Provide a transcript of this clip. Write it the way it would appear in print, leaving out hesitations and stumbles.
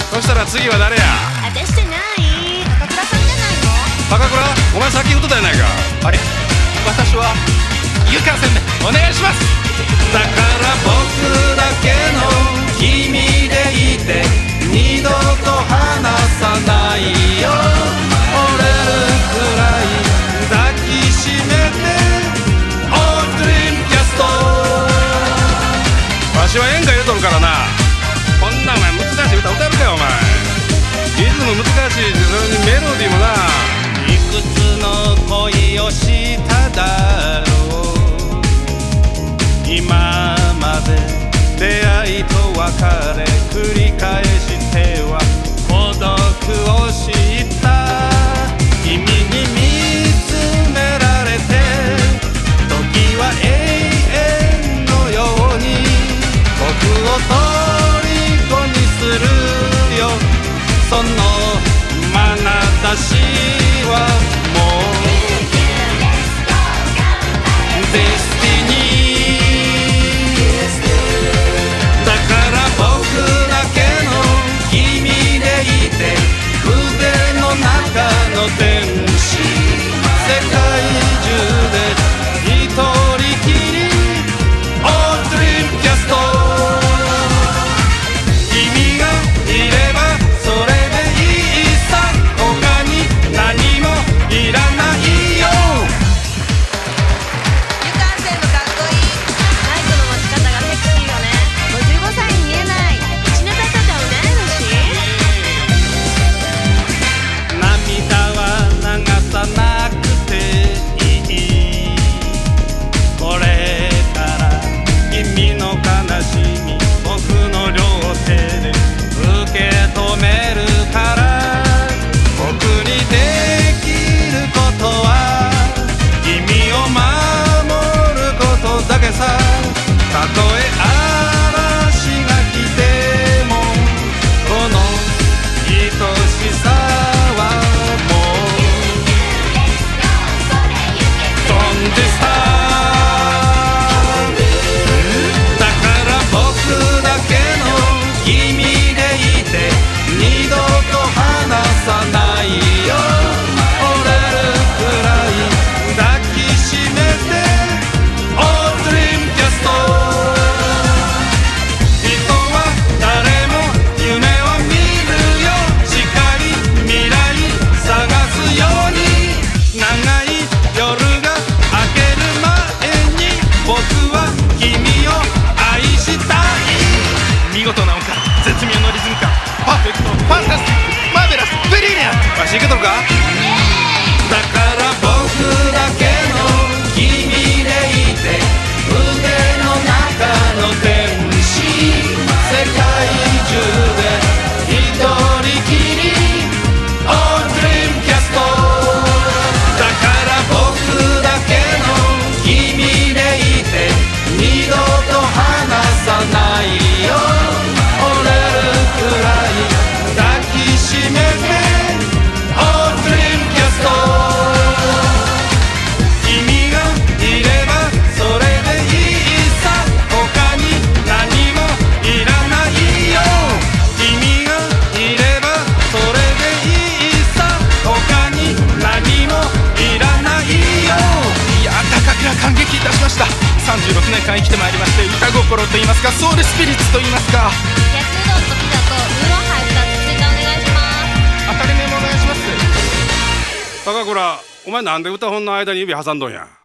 そしたら次は誰や？ 私じゃない。高倉さんじゃないの？ 高倉、お前さっき言っとったやないか。 あれ、私は湯川先生お願いします。 だから僕だけの君でいて二度と離さないよ。折れるくらい抱きしめてオードリームキャスト。わしは演歌言うとるからな。こんなお前難しい歌歌えるかよお前。リズム難しいし、それにメロディーもな。いくつの恋をしただろう。今まで出会いと別れ繰り返しては孤独を知った。君に見つめられて時は永遠のように僕を虜にするよ。その眼差しはもうデスティニー。だから僕だけの君でいて腕の中の天使。世界中で一人きりオードリームキャスト。君がいればそれでいいさ。他に何もいらないよ。 湯川先生かっこいい。マイクの持ち方がセクシーよね。55歳に見えない。1ネタとかうないのし。 涙は流さなくていい。これから君の悲しみ僕の両手で受け止めるから。僕にできることは君を守ることだけさ。たとえ嵐が来てもこの愛しさはもう飛んでさ。だから僕だけの君でいて二度と離さないよ。折れるくらい抱きしめてオードリームキャスト。人は誰も夢を見るよ。近い未来探すように長い夜が明ける前に僕は君を愛したい。 見事な音感、絶妙のリズム感、パーフェクト、ファンタスティック、マーベラス、ブリリアント。 わしいけとるか？だから僕だけの君でいて腕の中の天使。世界中で一人きりオードリームキャスト。だから僕だけの君でいて二度と離さないよ。折れるくらい抱きしめてオードリームキャスト。君がいればそれでいいさ。他に何もいらないよ。君がいればそれでいいさ。他に何もいらないよ。 いや、高倉感激いたしました。36年間生きてまいりまして、歌心と言いますか、ソウルスピリッツと言いますか。 焼きうどんとピザとウーロンハイ2つ追加お願いします。 当たり目もお願いします。 高倉、お前なんで歌本の間に指挟んどんや。